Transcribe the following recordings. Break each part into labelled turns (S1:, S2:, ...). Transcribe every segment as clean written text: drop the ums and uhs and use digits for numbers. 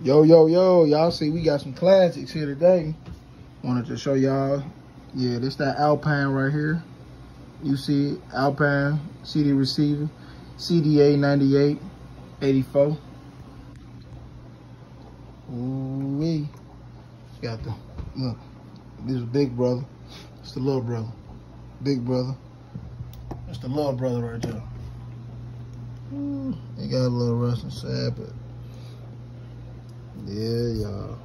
S1: Yo, y'all see we got some classics here today. Wanted to show y'all. Yeah, this that Alpine right here. You see it, Alpine CD receiver, CDA 98, 84. Ooh-wee. Got the, look, this is big brother. It's the little brother. Big brother. That's the little brother right there. He got a little rust inside, but yeah, y'all.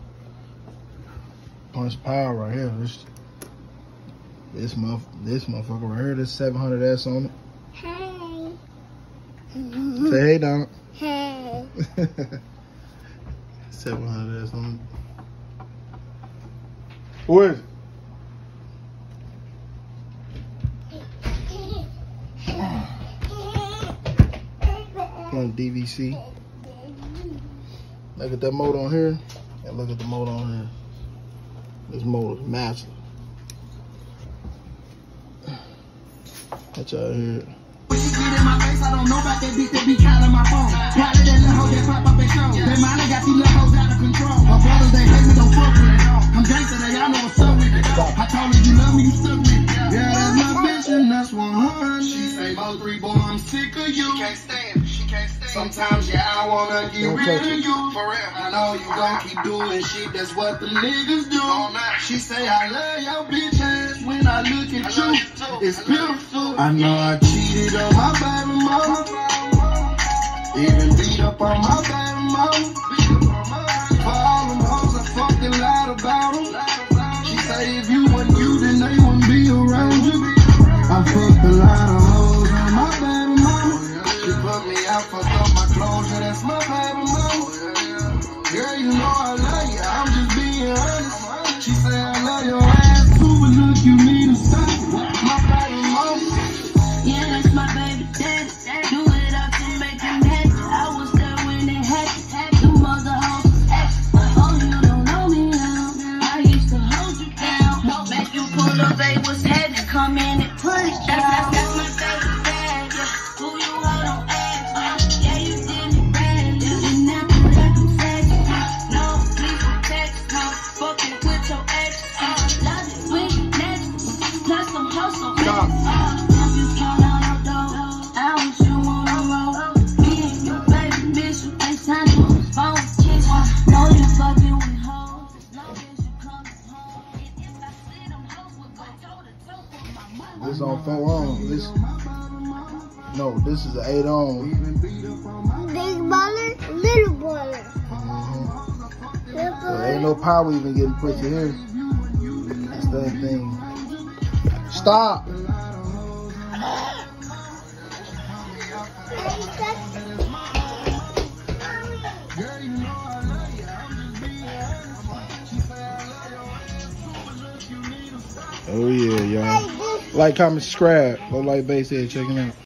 S1: Punch power right here. This motherfucker right here. This 700S on it.
S2: Hey.
S1: Say hey, Donna.
S2: Hey.
S1: 700S on it. Who is it? On DVC. Look at that motor on here, and look at the motor on here. This motor is massive. That's out here.
S3: When she get in my face, I don't know about that bitch that be calling my phone. Probably that little hoe that pop up and show. They mine got these little hoes out of control. My brothers, they hate me, don't fuck with it. I'm gangsta, they all know what's up with it. I told her you love me, you stuck with it. Yeah, that's my bitch, and that's 100. She say, Mo3, boy, I'm sick of you. She can't stand. Sometimes, yeah, I wanna get rid of you. For real. I know you gon' keep doing shit, that's what the niggas do. She say, I love your bitch ass when I look at you. It's beautiful. I know I cheated on my baby mama. Even beat up on my baby mama. For all them hoes, I fucking lied about them. She say, if you weren't you, then they wouldn't be around you. I fucked a lot of hoes on my baby mama. She put me out, fucked up my clothes, yeah, that's my baby mama. Girl, you know I love you, I'm just being honest. She say I love your ass too, but look, you need to stop. My baby mama.
S4: Yeah, that's my baby daddy. Do it up to make him happy. I was there when they had to. The mother hoes act. Oh, you don't know me now. I used to hold you down. Make you pull up, they was heavy. Come in and put it down. That's my baby daddy. Who you hold on ask? Yeah, you did me bad. And now you like I'm sexy. No, please protect. No, fucking with your ex. Love it when you next. Plus some hustle.
S1: This on 4 on. This is an 8 on.
S2: Big baller, little baller.
S1: So ain't no power even getting put to here. That's that thing. Stop. Oh yeah, y'all. Like, comment, subscribe. Low Light Bass Head checking out.